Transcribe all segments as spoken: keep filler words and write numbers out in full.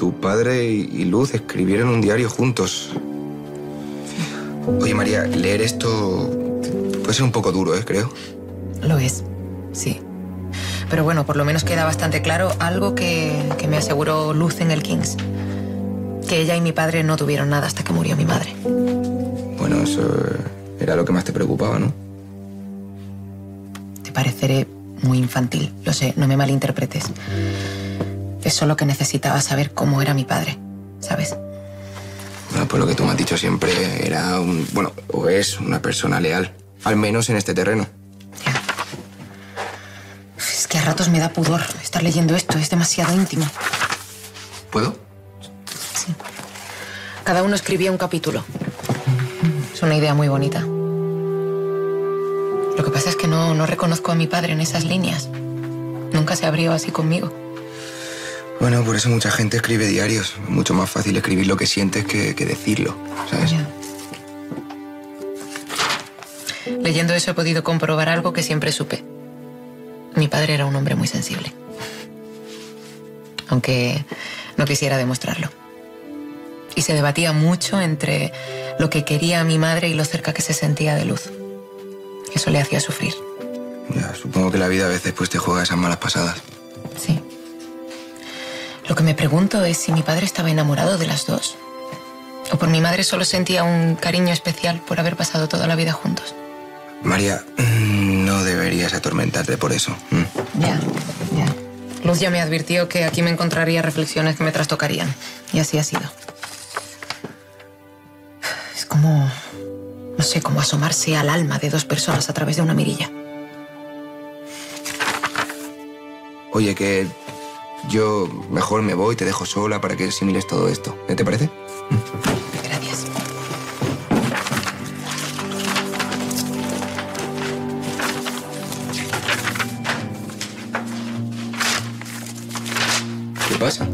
tu padre y Luz escribieron un diario juntos. Oye, María, leer esto puede ser un poco duro, ¿eh? Creo. Lo es, sí. Pero bueno, por lo menos queda bastante claro algo que, que me aseguró Luz en el King's. Que ella y mi padre no tuvieron nada hasta que murió mi madre. Bueno, eso era lo que más te preocupaba, ¿no? Te pareceré muy infantil, lo sé, no me malinterpretes. Es solo que necesitaba saber cómo era mi padre, ¿sabes? Bueno, pues lo que tú me has dicho siempre era un... Bueno, o es una persona leal. Al menos en este terreno. Ya. Es que a ratos me da pudor estar leyendo esto, es demasiado íntimo. ¿Puedo? Sí. Cada uno escribía un capítulo. Es una idea muy bonita. Lo que pasa es que no, no reconozco a mi padre en esas líneas. Nunca se abrió así conmigo. Bueno, por eso mucha gente escribe diarios. Es mucho más fácil escribir lo que sientes que, que decirlo, ¿sabes? Ya. Leyendo eso he podido comprobar algo que siempre supe. Mi padre era un hombre muy sensible. Aunque no quisiera demostrarlo. Y se debatía mucho entre lo que quería mi madre y lo cerca que se sentía de Luz. Eso le hacía sufrir. Ya, supongo que la vida a veces pues te juega esas malas pasadas. Sí. Lo que me pregunto es si mi padre estaba enamorado de las dos. O por mi madre solo sentía un cariño especial por haber pasado toda la vida juntos. María, no deberías atormentarte por eso. ¿Mm? Ya, ya. Luz ya me advirtió que aquí me encontraría reflexiones que me trastocarían. Y así ha sido. Es como... no sé, como asomarse al alma de dos personas a través de una mirilla. Oye, que yo mejor me voy, te dejo sola para que asimiles todo esto. ¿Qué te parece? Gracias. ¿Qué pasa?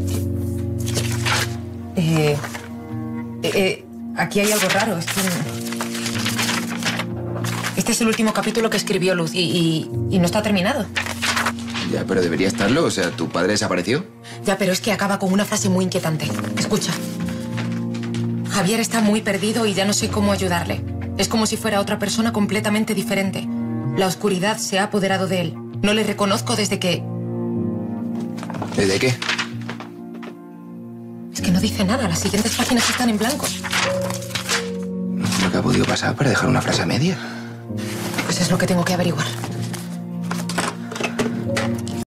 Eh, eh, aquí hay algo raro. Es que... Este es el último capítulo que escribió Luz y, y, y no está terminado. Ya, pero debería estarlo. O sea, ¿tu padre desapareció? Ya, pero es que acaba con una frase muy inquietante. Escucha. Javier está muy perdido y ya no sé cómo ayudarle. Es como si fuera otra persona completamente diferente. La oscuridad se ha apoderado de él. No le reconozco desde que... ¿Desde qué? Es que no dice nada. Las siguientes páginas están en blanco. No sé lo que ha podido pasar para dejar una frase a media. Pues es lo que tengo que averiguar.